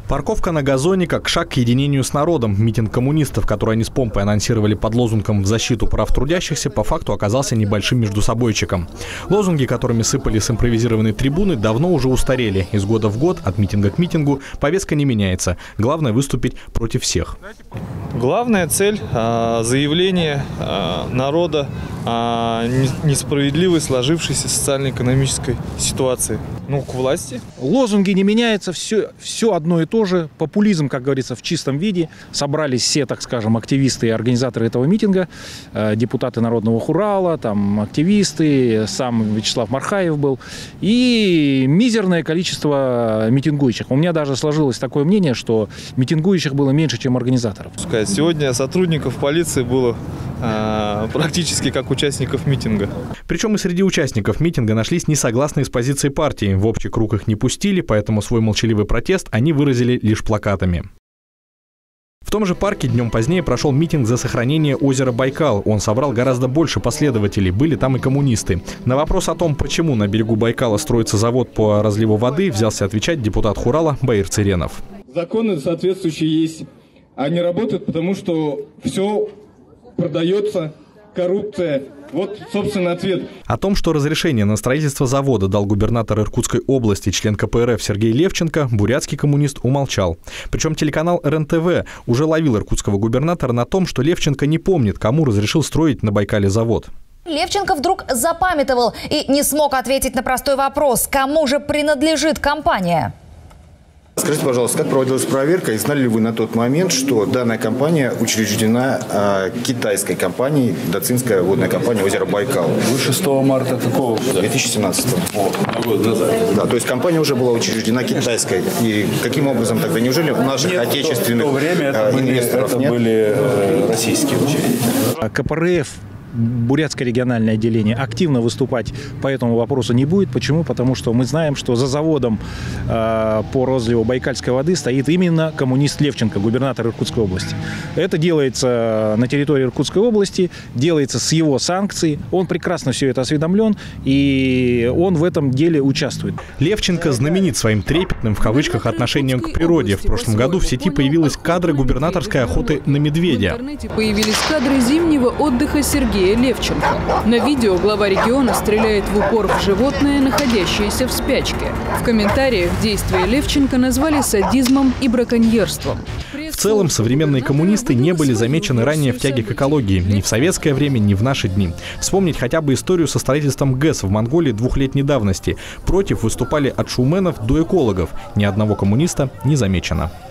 Парковка на газоне как шаг к единению с народом. Митинг коммунистов, который они с помпой анонсировали под лозунгом «В защиту прав трудящихся», по факту оказался небольшим междусобойчиком. Лозунги, которыми сыпали с импровизированной трибуны, давно уже устарели. Из года в год, от митинга к митингу, повестка не меняется. Главное – выступить против всех. Главная цель – заявление народа о несправедливой сложившейся социально-экономической ситуации. К власти. Лозунги не меняются, все одно и то же. Популизм, как говорится, в чистом виде. Собрались все, так скажем, активисты и организаторы этого митинга, депутаты Народного Хурала, там активисты, сам Вячеслав Мархаев был и мизерное количество митингующих. У меня даже сложилось такое мнение, что митингующих было меньше, чем организаторов. Сегодня сотрудников полиции было практически как участников митинга. Причем и среди участников митинга нашлись несогласные с позицией партии. В общий круг их не пустили, поэтому свой молчаливый протест они выразили лишь плакатами. В том же парке днем позднее прошел митинг за сохранение озера Байкал. Он собрал гораздо больше последователей, были там и коммунисты. На вопрос о том, почему на берегу Байкала строится завод по разливу воды, взялся отвечать депутат Хурала Баир Циренов. Законы соответствующие есть. Они работают, потому что все продается, коррупция. Вот, собственно, ответ. О том, что разрешение на строительство завода дал губернатор Иркутской области, член КПРФ Сергей Левченко, бурятский коммунист умолчал. Причем телеканал РЕН-ТВ уже ловил иркутского губернатора на том, что Левченко не помнит, кому разрешил строить на Байкале завод. Левченко вдруг запамятовал и не смог ответить на простой вопрос, кому же принадлежит компания. Скажите, пожалуйста, как проводилась проверка и знали ли вы на тот момент, что данная компания учреждена китайской компанией, Дацинская водная компания «Озеро Байкал»? Вы 6 марта какого года? 2017-го. Год назад. Да, то есть компания уже была учреждена китайской. И каким образом тогда? Неужели у наших отечественных инвесторов нет? Это были российские учреждения. КПРФ, бурятское региональное отделение, активно выступать по этому вопросу не будет. Почему? Потому что мы знаем, что за заводом по розливу байкальской воды стоит именно коммунист Левченко, губернатор Иркутской области. Это делается на территории Иркутской области, делается с его санкций. Он прекрасно все это осведомлен, и он в этом деле участвует. Левченко знаменит своим трепетным, в кавычках, отношением к природе. В прошлом году в сети появились кадры губернаторской охоты на медведя. В интернете появились кадры зимнего отдыха Сергея Левченко. На видео глава региона стреляет в упор в животное, находящееся в спячке. В комментариях действия Левченко назвали садизмом и браконьерством. В целом, современные коммунисты не были замечены ранее в тяге к экологии. Ни в советское время, ни в наши дни. Вспомнить хотя бы историю со строительством ГЭС в Монголии 2-летней давности. Против выступали от шоуменов до экологов. Ни одного коммуниста не замечено.